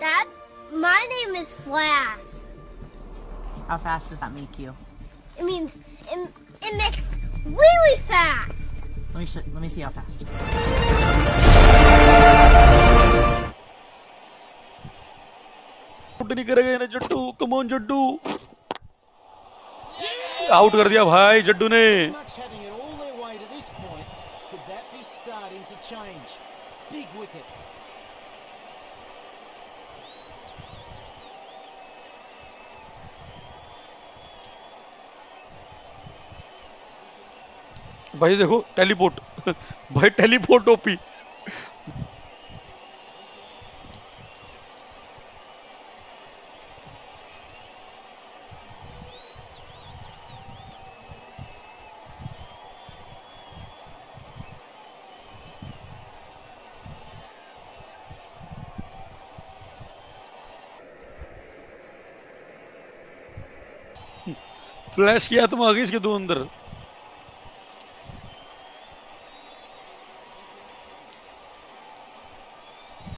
Dad, my name is Flash. How fast does that make you? It means it makes really fast. Let me see how fast. Out नहीं करेगा इन्हें Jaddu, come on Jaddu, out कर दिया भाई जड्डू ने। भाई देखो टेलीपोर्ट भाई टेलीपोर्ट ओपी। फ्लैश किया तुम आ गई इसके दो अंदर।